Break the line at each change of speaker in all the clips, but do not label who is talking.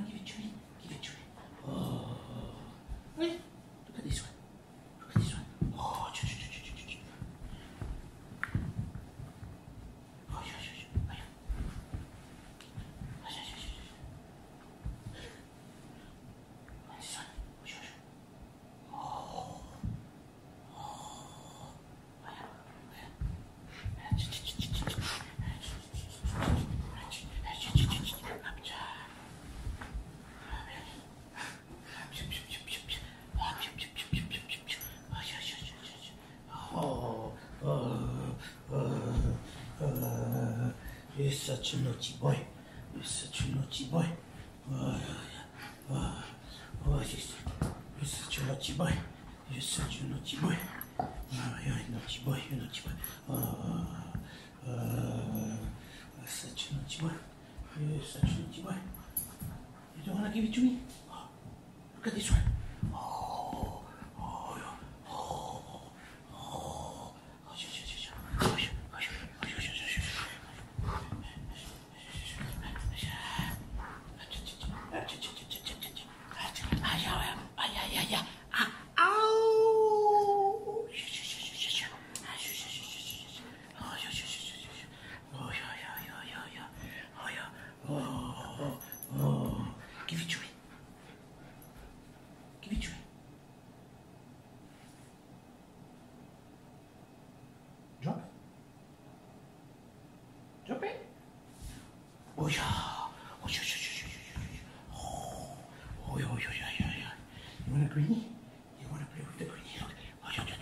give it to me. Give it to me. Oh. Wait. Look at this one. Look at this one. Oh, ch. Oh, yeah. This one. You're such a naughty boy. You're such a naughty boy. You're such a naughty boy. You're such a naughty boy. You're a naughty boy. You're a naughty boy. You're such a naughty boy. You're such a naughty boy. You don't want to give it to me? Oh, look at this one. Give it to me. Give it to me. Drop it. Drop it. Oh yeah. Oh yeah. Oh yeah. You want a greenie? You want to play with the greenie? Look. Oh yeah.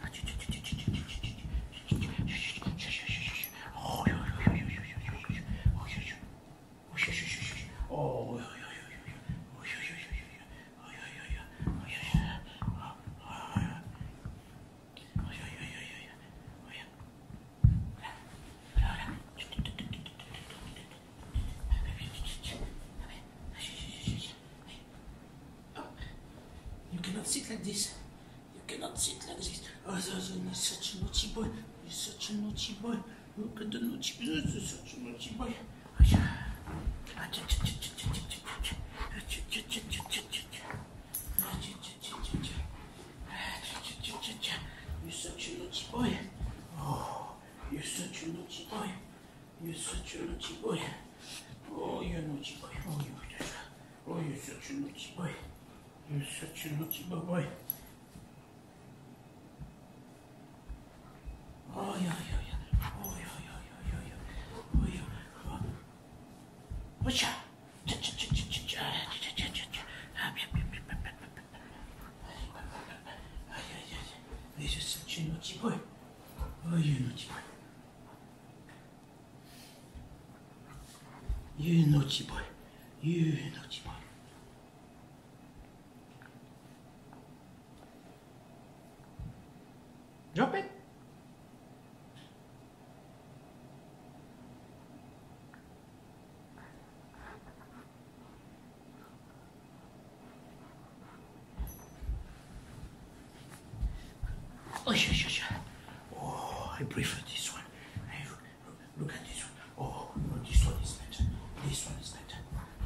You cannot sit like this. You cannot sit like this. Oh, you're such a naughty boy. You're such a naughty boy. Look at the naughty boy. You're such a naughty boy. Oh, yeah. You're such a naughty boy. Oh, you're such a naughty boy. You're such a naughty boy. Oh, you're a naughty boy. Oh, you're such a naughty boy. You're such a naughty boy. Oh, yeah. Oh, yeah. Oh, yeah. What's up? You're such a naughty boy. Oh, you're a naughty boy. You're a naughty boy. You're a naughty boy. Drop it. Oh, yeah. Oh, I prefer this one. Look at this one. Oh, this one is better. This one is better.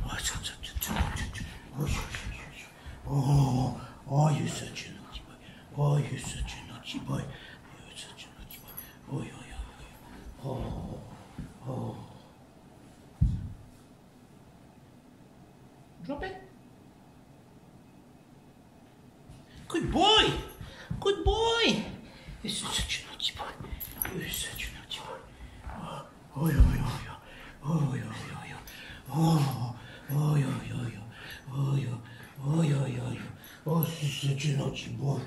Oh, you're such a naughty boy. Oh, you're such a naughty boy. You're such a naughty boy. Oh, yeah. Oh. Drop it. Good boy. Good boy. You're such a naughty boy. You're such a naughty boy. Oh, yeah. Oh, yeah. Oh, such a naughty boy.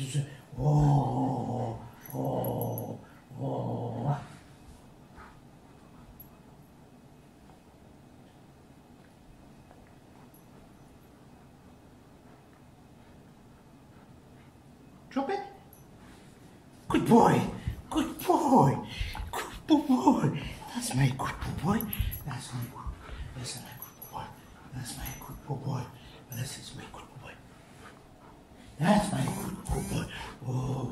Oh. Drop it. Good boy. Good boy. Good boy. That's my good boy. That's my good boy. That's my good boy. This is my good boy. That's my good boy. Oh.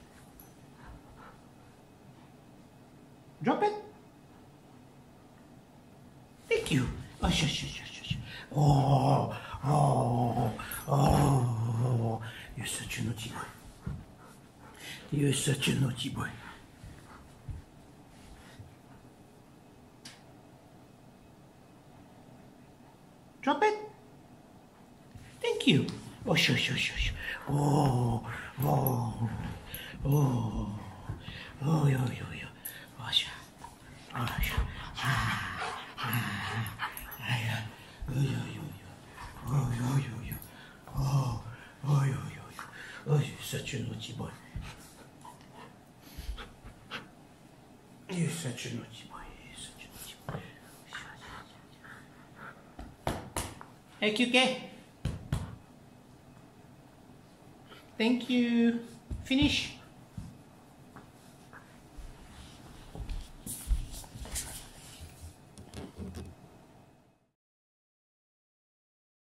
Drop it. Thank you. Oh, shush. Oh, oh, oh. You're such a naughty boy. You're such a naughty boy. Drop it. Thank you. Oh, shush. Oh. Yo. Oh, shush. Oh, you're such a naughty boy. You're such a naughty boy. Hey, QK. Thank you. Finish.